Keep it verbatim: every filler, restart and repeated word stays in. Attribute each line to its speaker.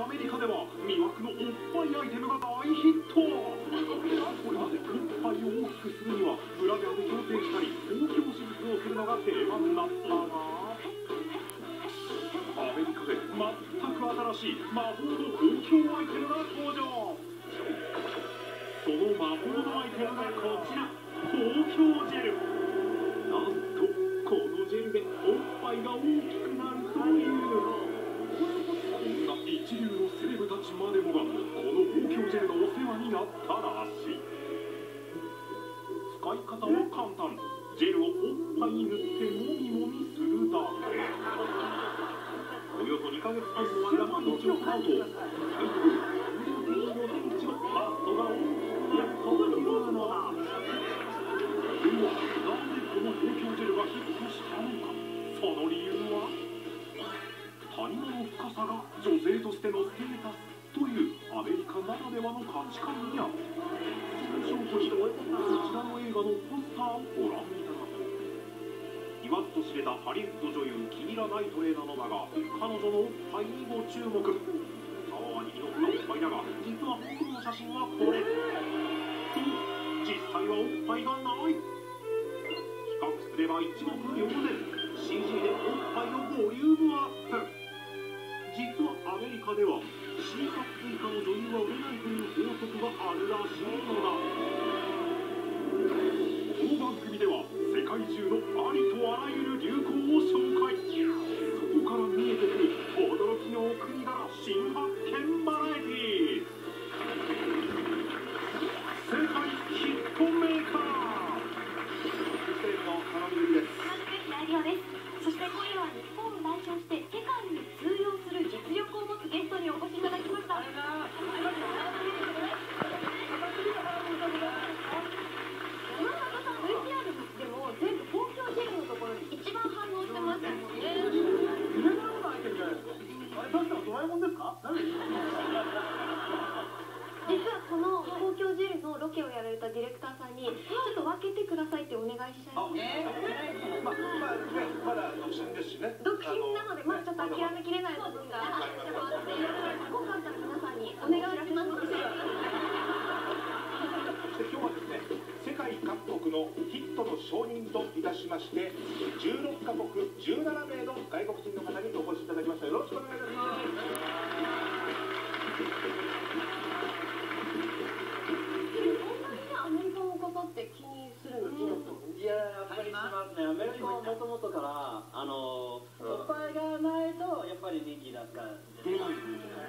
Speaker 1: アメリカでは魅惑のおっぱいアイテムが大ヒット。これまでおっぱいを大きくするにはブラジャーで矯正したり公共手術をするのが定番だったが、アメリカで全く新しい魔法の公共アイテムが登場。その魔法のアイテムがこちら、公共ジェル。なんとこのジェルでおっぱいが大きくなるという。こんな一流のセレブたちまでもがこの公共ジェルのお世話になったらしい。使い方は簡単。ジェルをおっぱいに塗ってもみもみするだけ。およそにかげつはんの間毎日を使うと、最高プロテインの電池のバストが大きくなるというのだ。では、なぜこの公共ジェルがヒットしたのか。その理由は、谷間の深さが女性としてのステータスというアメリカならではの価値観にある。その証拠にこちらの映画のポスターをご覧いただこう。言わずと知れたハリウッド女優キーラ・ナイトレイなのだが、彼女のおっぱいにご注目。タワーに実ったおっぱいだが、実は本当の写真はこれ。そう、実際はおっぱいがない。比較すれば一目瞭然。 シージー でおっぱいのボリュームアップ。実はアメリカでは C カップ以下の女優は売れないという法則があるらしいのだ。この番組では世界中のありとあらゆる流行を紹介。そこから見えてくる驚きのお国柄新発見バラエティー。世界ヒットメーカー。フジテレビの金見です。
Speaker 2: 同じく平井亮です。そして今夜は日本を代表して世界に通用する実力を持つゲストにお越しいただきました。今の ブイティーアール でも全部公共ジェルのところに一番反応してましたもんね。
Speaker 3: 夢のようなアイテムじゃないですか。あれ確かドラえもんですか？誰ですか？
Speaker 2: 実はこの公共ジェルのロケをやられたディレクターさんにちょっと分けてくださいってお願いしちゃいました。
Speaker 3: まあまだ独身ですしね。
Speaker 2: 独身なのでまだちょっと諦めきれない部分があってもあって、今回から皆さんにお願いします。
Speaker 3: そして今日はですね、世界各国のヒットの証人といたしましてじゅうろっかこくじゅうななめいの外国人の方にお越しいただきました。よろしくお願いいたします。
Speaker 2: アメリカの方って気にするの気になったの？
Speaker 4: いや、やっぱりしますね。アメリカはもともとからあのおっぱいがないとやっぱり人気だったんです。